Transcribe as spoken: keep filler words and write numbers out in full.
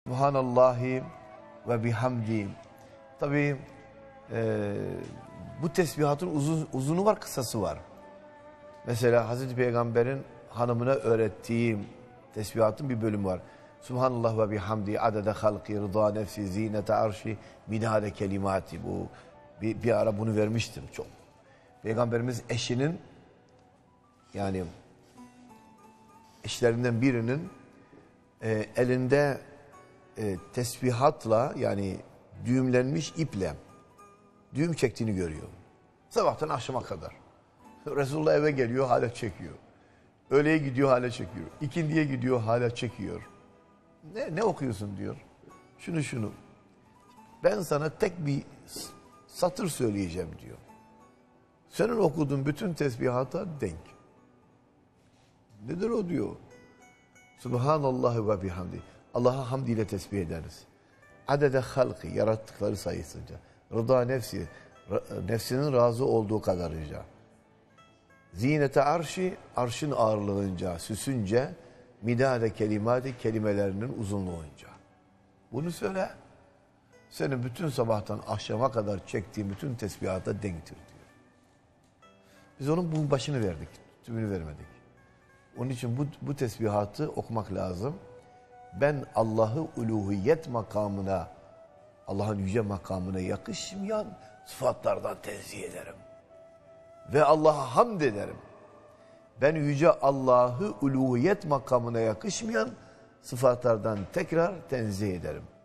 Subhanallahi ve bihamdi. Tabii e, bu tesbihatın uzun, uzunu var, kısası var. Mesela Hazreti Peygamber'in hanımına öğrettiği tesbihatın bir bölümü var. Subhanallah ve bihamdi adede halki rıza nefsi zinete arşi midade kelimati. Bu bir, bir ara bunu vermiştim çok. Peygamberimiz eşinin, yani eşlerinden birinin e, elinde e, tesbihatla, yani düğümlenmiş iple düğüm çektiğini görüyor. Sabahtan akşama kadar. Resulullah eve geliyor, hala çekiyor. Öğleye gidiyor, hala çekiyor. İkindiye gidiyor, hala çekiyor. Ne, ne okuyorsun diyor. Şunu şunu. Ben sana tek bir satır söyleyeceğim diyor. Senin okuduğun bütün tesbihata denk. Nedir o diyor. Subhanallah ve bihamdi. Allah'a hamd ile tesbih ederiz. Adede halkı, yarattıkları sayısınca. Rıda nefsi, nefsinin razı olduğu kadarınca. Zinete arşi, arşın ağırlığınca, süsünce, midade kelimati, kelimelerinin uzunluğunca. Bunu söyle, senin bütün sabahtan akşama kadar çektiğin bütün tesbihata denktir diyor. Biz onun bunun başını verdik, tümünü vermedik. Onun için bu, bu tesbihatı okumak lazım. Ben Allah'ı uluhiyet makamına, Allah'ın yüce makamına yakışmayan sıfatlardan tenzih ederim. Ve Allah'a hamd ederim. Ben yüce Allah'ı uluhiyet makamına yakışmayan sıfatlardan tekrar tenzih ederim.